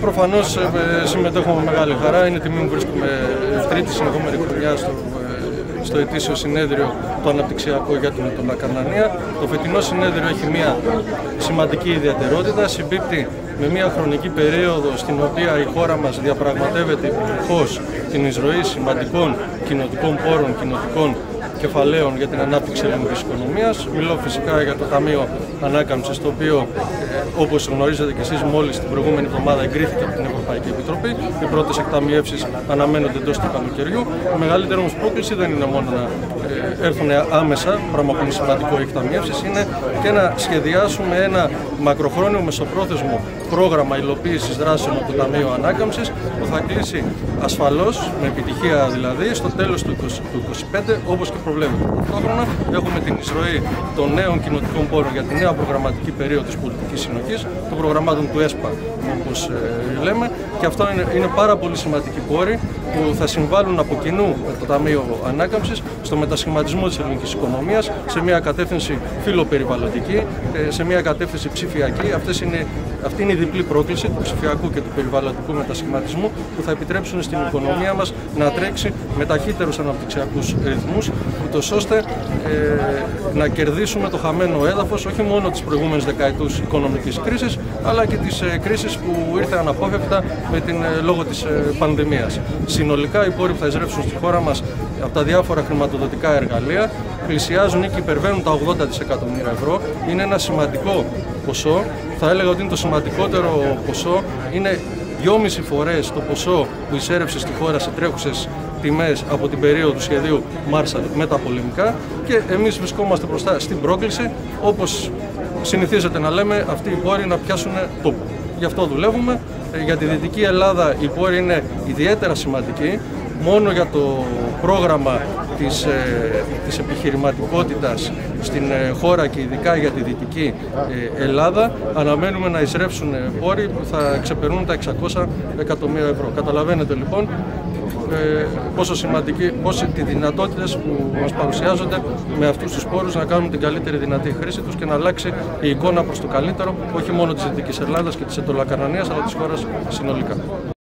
Προφανώς συμμετέχω με μεγάλη χαρά. Είναι τιμή μου, βρίσκομαι τρίτη συνεχόμενη χρονιά στο ετήσιο συνέδριο το αναπτυξιακό για την Αττολακαρνανία. Το φετινό συνέδριο έχει μια σημαντική ιδιαιτερότητα. Συμπίπτει με μια χρονική περίοδο στην οποία η χώρα μας διαπραγματεύεται επιτυχώς την εισρωή σημαντικών κοινοτικών πόρων, κοινοτικών κεφαλαίων για την ανάπτυξη ελληνικής οικονομίας. Μιλώ φυσικά για το Ταμείο Ανάκαμψης, το οποίο, όπως γνωρίζετε και εσείς, μόλις την προηγούμενη εβδομάδα εγκρίθηκε από την Ευρωπαϊκή Επιτροπή. Οι πρώτες εκταμιεύσεις αναμένονται εντός του καλοκαιριού. Η μεγαλύτερη όμως πρόκληση δεν είναι μόνο να έρθουν άμεσα, πράγμα που είναι σημαντικό οι εκταμιεύσεις, είναι και να σχεδιάσουμε ένα μακροχρόνιο μεσοπρόθεσμο πρόγραμμα υλοποίησης δράσεων από το Ταμείο Ανάκαμψης, που θα κλείσει ασφαλώς, με επιτυχία δηλαδή, στο τέλος του 2025, όπως και προβλέπεται. Ταυτόχρονα έχουμε την εισρωή των νέων κοινοτικών πόρων για τη νέα προγραμματική περίοδο της πολιτικής συνοχής, των προγραμμάτων του ΕΣΠΑ, όπως λέμε, και αυτό είναι πάρα πολύ σημαντικοί πόροι που θα συμβάλλουν από κοινού με το Ταμείο Ανάκαμψης στο μετασχηματισμό της ελληνικής οικονομίας, σε μια κατεύθυνση φιλοπεριβαλλοντική, σε μια κατεύθυνση ψηφιακή. Αυτή είναι η διπλή πρόκληση του ψηφιακού και του περιβαλλοντικού μετασχηματισμού, που θα επιτρέψουν στην οικονομία μας να τρέξει με ταχύτερους αναπτυξιακούς ρυθμούς, ούτως ώστε να κερδίσουμε το χαμένο έδαφος όχι μόνο της προηγούμενης δεκαετούς οικονομικής κρίσης, αλλά και της κρίσης που ήρθε αναπόφευκτα λόγω της πανδημίας. Συνολικά οι πόροι που θα εισρεύσουν στη χώρα μας από τα διάφορα χρηματοδοτικά εργαλεία πλησιάζουν ή και υπερβαίνουν τα 80 δισεκατομμύρια ευρώ. Είναι ένα σημαντικό ποσό. Θα έλεγα ότι είναι το σημαντικότερο ποσό. Είναι 2,5 φορές το ποσό που εισέρευσε στη χώρα σε τρέχουσες τιμές από την περίοδο του σχεδίου Marshall με τα πολεμικά, και εμείς βρισκόμαστε μπροστά στην πρόκληση, όπως συνηθίζεται να λέμε, αυτοί οι πόροι να πιάσουν τόπο. Γι' αυτό δουλεύουμε. Για τη Δυτική Ελλάδα οι πόροι είναι ιδιαίτερα σημαντικοί. Μόνο για το πρόγραμμα της επιχειρηματικότητας στην χώρα και ειδικά για τη Δυτική Ελλάδα αναμένουμε να εισρεύσουν πόροι που θα ξεπερνούν τα 600 εκατομμύρια ευρώ. Καταλαβαίνετε λοιπόν πόσο οι δυνατότητες που μας παρουσιάζονται με αυτούς τους πόρους να κάνουμε την καλύτερη δυνατή χρήση τους και να αλλάξει η εικόνα προς το καλύτερο, όχι μόνο της Δυτικής Ελλάδας και της Αττολακαρνανίας, αλλά της χώρας συνολικά.